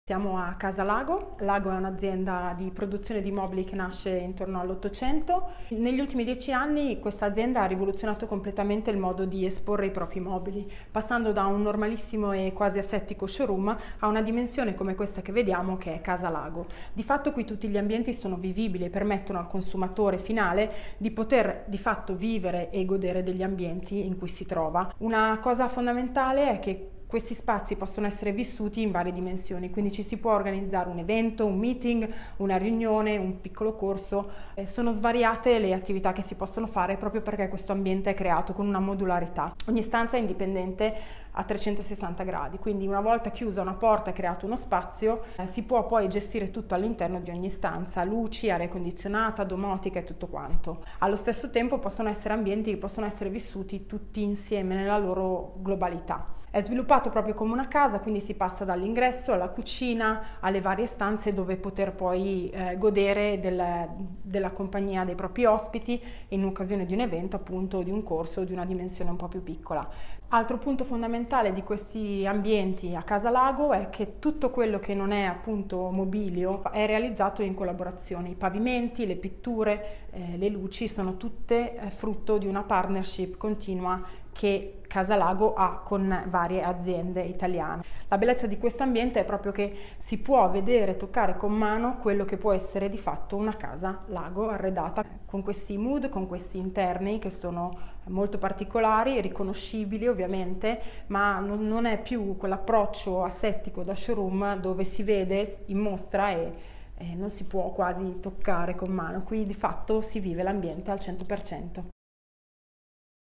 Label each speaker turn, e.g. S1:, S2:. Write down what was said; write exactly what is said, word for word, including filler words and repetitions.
S1: Siamo a Casa Lago. Lago è un'azienda di produzione di mobili che nasce intorno all'Ottocento. Negli ultimi dieci anni questa azienda ha rivoluzionato completamente il modo di esporre i propri mobili, passando da un normalissimo e quasi asettico showroom a una dimensione come questa che vediamo, che è Casa Lago. Di fatto qui tutti gli ambienti sono vivibili e permettono al consumatore finale di poter di fatto vivere e godere degli ambienti in cui si trova. Una cosa fondamentale è che questi spazi possono essere vissuti in varie dimensioni, quindi ci si può organizzare un evento, un meeting, una riunione, un piccolo corso. Eh, sono svariate le attività che si possono fare proprio perché questo ambiente è creato con una modularità. Ogni stanza è indipendente a trecentosessanta gradi, quindi una volta chiusa una porta e creato uno spazio, eh, si può poi gestire tutto all'interno di ogni stanza, luci, aria condizionata, domotica e tutto quanto. Allo stesso tempo possono essere ambienti che possono essere vissuti tutti insieme nella loro globalità. È sviluppato proprio come una casa, quindi si passa dall'ingresso alla cucina, alle varie stanze dove poter poi eh, godere del, della compagnia dei propri ospiti in occasione di un evento, appunto di un corso di una dimensione un po' più piccola. Altro punto fondamentale di questi ambienti a Casa Lago è che tutto quello che non è appunto mobilio è realizzato in collaborazione. I pavimenti, le pitture, eh, le luci sono tutte eh, frutto di una partnership continua che Casa Lago ha con varie aziende italiane. La bellezza di questo ambiente è proprio che si può vedere, toccare con mano quello che può essere di fatto una casa lago arredata con questi mood, con questi interni che sono molto particolari, riconoscibili ovviamente, ma non, non è più quell'approccio asettico da showroom dove si vede in mostra e, e non si può quasi toccare con mano. Qui di fatto si vive l'ambiente al cento per cento.